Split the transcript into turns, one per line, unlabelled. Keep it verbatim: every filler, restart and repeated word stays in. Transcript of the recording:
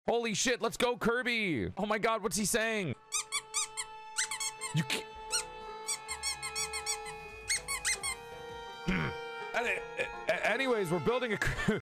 Holy shit, let's go, Kirby. Oh my god, what's he saying? You can't... Anyways, we're building a